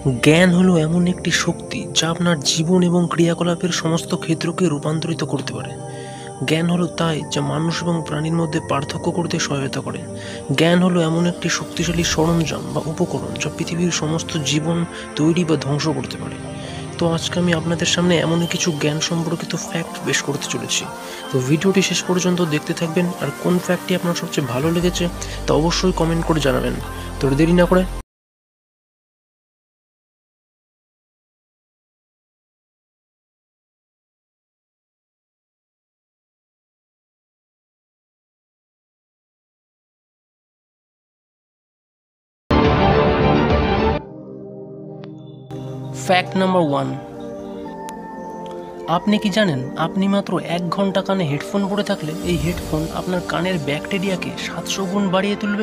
জ্ঞান হলো এমন একটি শক্তি যা আপনার জীবন এবং ক্রিয়াকলাপের সমস্ত ক্ষেত্রকে রূপান্তরিত করতে পারে। জ্ঞান হলো তাই যা মানুষ এবং প্রাণীর মধ্যে পার্থক্য করতে সহায়তা করে। জ্ঞান হলো এমন একটি শক্তিশালী সরঞ্জাম বা উপকরণ যা পৃথিবীর সমস্ত জীবন তৈরি বা ধ্বংস করতে পারে। তো আজকে আমি আপনাদের সামনে এমনই কিছু জ্ঞান সম্পর্কিত ফ্যাক্ট পেশ করতে চলেছি। তো ভিডিওটি শেষ পর্যন্ত দেখতে থাকবেন, আর কোন ফ্যাক্টটি আপনার সবচেয়ে ভালো লেগেছে তা অবশ্যই কমেন্ট করে জানাবেন। তো দেরি না করে ফ্যাক্ট নাম্বার 1। আপনি কি জানেন আপনি মাত্র 1 ঘন্টা কানে হেডফোন পরে থাকলে এই হেডফোন আপনার কানের ব্যাকটেরিয়াকে 700 গুণ বাড়িয়ে তুলবে?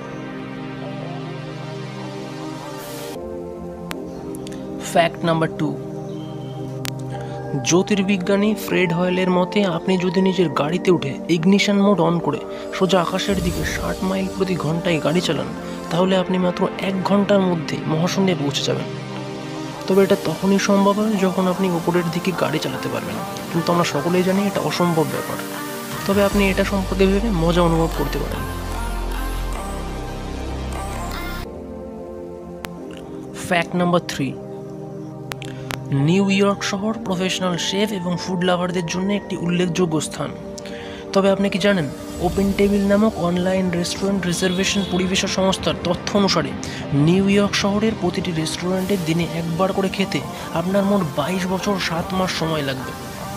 Fact number 2। জ্যোতির্বিজ্ঞানী ফ্রেড হয়েলের মতে আপনি যদি নিজের গাড়িতে উঠে ইগনিশন মোড অন করে সোজা আকাশের দিকে 60 মাইল প্রতি ঘন্টায় গাড়ি চালান, তাহলে আপনি মাত্র 1 ঘন্টার মধ্যে মহাশূন্যে পৌঁছে যাবেন। তবে এটা তখনই সম্ভব হয় যখন আপনি উপরের দিকে গাড়ি চালাতে পারবেন, কিন্তু আমরা সকলেই জানি এটা অসম্ভব ব্যাপার। তবে আপনি এটা সম্পর্কে ভেবে মজা অনুভব করতে পারেন। Fact number 3। নিউ ইয়র্ক শহর প্রফেশনাল শেফ এবং ফুড লাভারদের জন্য একটি উল্লেখযোগ্য স্থান। তবে আপনি কি জানেন ওপেন টেবিল নামক অনলাইন রেস্টুরেন্ট রিজার্ভেশন পরিবেশক সংস্থার তথ্য অনুসারে নিউ ইয়র্ক শহরের প্রতিটি রেস্টুরেন্টে দিনে একবার করে খেতে আপনার মোট 22 বছর 7 মাস সময় লাগবে।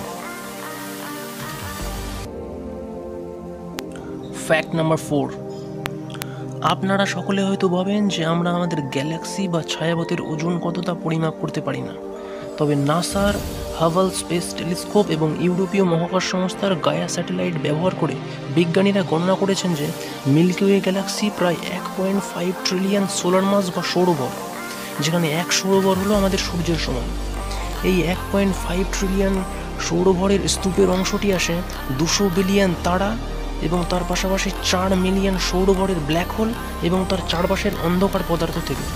Fact number 4। আপনারা সকলে হয়তো ভাবেন যে আমরা আমাদের গ্যালাক্সি বা ছায়াপথের ওজন কতটা পরিমাপ করতে পারি না। তবে নাসার হাবল স্পেস টেলিস্কোপ এবং ইউরোপীয় মহাকাশ সংস্থার গায়া স্যাটেলাইট ব্যবহার করে বিজ্ঞানীরা গণনা করেছেন যে মিল্কি ওয়ে গ্যালাক্সি প্রায় 1.5 ট্রিলিয়ন সোলার মাস বা সৌরভর, যেখানে এক সৌরভর হলো আমাদের সূর্যের সমান। এই 1.5 ট্রিলিয়ন সৌরভরের স্তূপের অংশটি আসে 200 বিলিয়ন তারা এবং তার পাশাপাশি 4 মিলিয়ন সৌরভরের ব্ল্যাক হোল এবং তার চারপাশের অন্ধকার পদার্থ থেকে।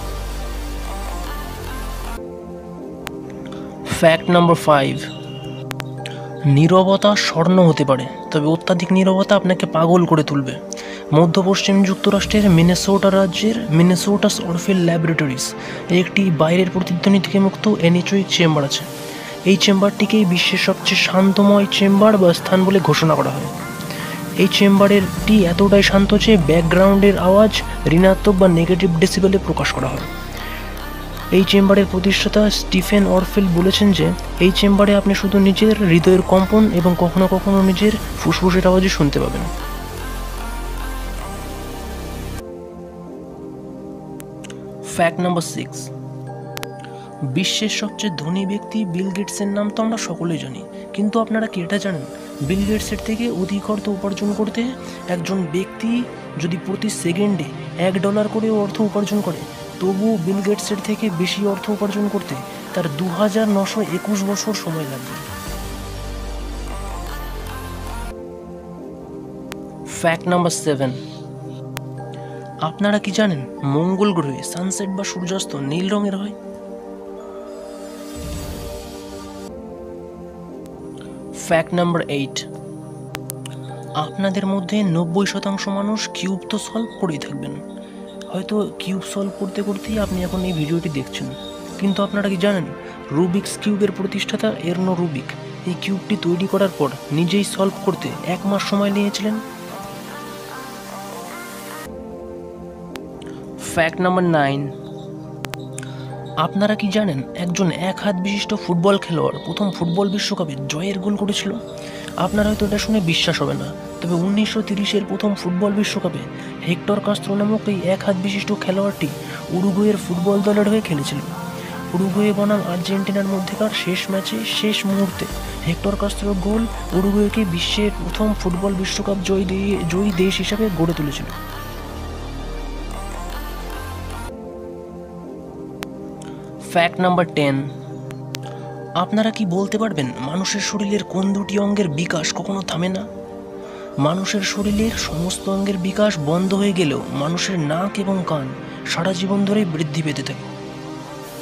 Fact number 5। নীরবতা স্বর্ণ হতে পারে, তবে অত্যাধিক নীরবতা আপনাকে পাগল করে তুলবে। মধ্য পশ্চিম যুক্তরাষ্ট্রের মিনেসোটা রাজ্যের মিনেসোটাস অরফিল ল্যাবরেটরিজ একটি বাইরের প্রতিধ্বনি থেকে মুক্ত অ্যানিচয়েড চেম্বার আছে। এই চেম্বারটিকেই বিশ্বের সবচেয়ে শান্তময় চেম্বার বা স্থান বলে ঘোষণা করা হয়। এই চেম্বারেরটি এতটাই শান্ত যে ব্যাকগ্রাউন্ডের আওয়াজ ঋণাত্মক বা নেগেটিভ ডেসিবেলে প্রকাশ করা হয়। এই চেম্বারের প্রতিষ্ঠাতা স্টিফেন অরফেল বলেছেন যে এই চেম্বারে আপনি শুধু নিজের হৃদয়ের কম্পন এবং কখনো কখনো নিজের ফুসফুসের আওয়াজই শুনতে পাবেন। Fact number 6। বিশ্বের সবচেয়ে ধনী ব্যক্তি বিল গেটসের নাম তো আমরা সকলেই জানি, কিন্তু আপনারা কি এটা জানেন বিল গেটসের থেকে অধিক অর্থ উপার্জন করতে একজন ব্যক্তি যদি প্রতি সেকেন্ডে $1 করে অর্থ উপার্জন করে, তবুও বিল গেটসের থেকে বেশি অর্থ উপার্জন করতে তার 2921 বছর সময় লাগবে। Fact number 7। আপনারা কি জানেন মঙ্গল গ্রহে সানসেট বা সূর্যাস্ত নীল রঙের হয়? Fact number 8। আপনাদের মধ্যে 90% মানুষ কিউব তো সলভ করেই থাকবেন। হয়তো কিউব সলভ করতে করতেই আপনি এখন এই ভিডিওটি দেখছেন, কিন্তু আপনারা কি জানেন রুবিক্স কিউবের প্রতিষ্ঠাতা এর্নো রুবিক এই কিউবটি তৈরি করার পর নিজেই সলভ করতে 1 মাস সময় নিয়েছিলেন। Fact number 9। আপনারা কি জানেন একজন 1 হাত বিশিষ্ট ফুটবল খেলোয়াড় প্রথম ফুটবল বিশ্বকাপে জয়ের গোল করেছিল? আপনার হয়তো এটা শুনে বিশ্বাস হবে না, তবে 1930-এর প্রথম ফুটবল বিশ্বকাপে হেক্টর কাস্ত্রো নামক এই 1 হাত বিশিষ্ট খেলোয়াড়টি উরুগুয়ের ফুটবল দলের হয়ে খেলেছিল। উরুগুয়ে বনাম আর্জেন্টিনার মধ্যেকার শেষ ম্যাচে শেষ মুহূর্তে হেক্টর কাস্ত্রোর গোল উরুগুয়েকে বিশ্বের প্রথম ফুটবল বিশ্বকাপ জয়ী দেশ হিসাবে গড়ে তুলেছিল। Fact number 10। আপনারা কি বলতে পারবেন মানুষের শরীরের কোন দুটি অঙ্গের বিকাশ কখনো থামে না? মানুষের শরীরের সমস্ত অঙ্গের বিকাশ বন্ধ হয়ে গেলেও মানুষের নাক এবং কান সারা জীবন ধরে বৃদ্ধি পেতে থাকে।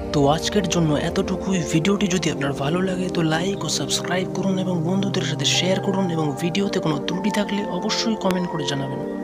তো আজকের জন্য এতটুকুই। ভিডিওটি যদি আপনার ভালো লাগে তো লাইক ও সাবস্ক্রাইব করুন এবং বন্ধুদের সাথে শেয়ার করুন, এবং ভিডিওতে কোনো ত্রুটি থাকলে অবশ্যই কমেন্ট করে জানাবেন।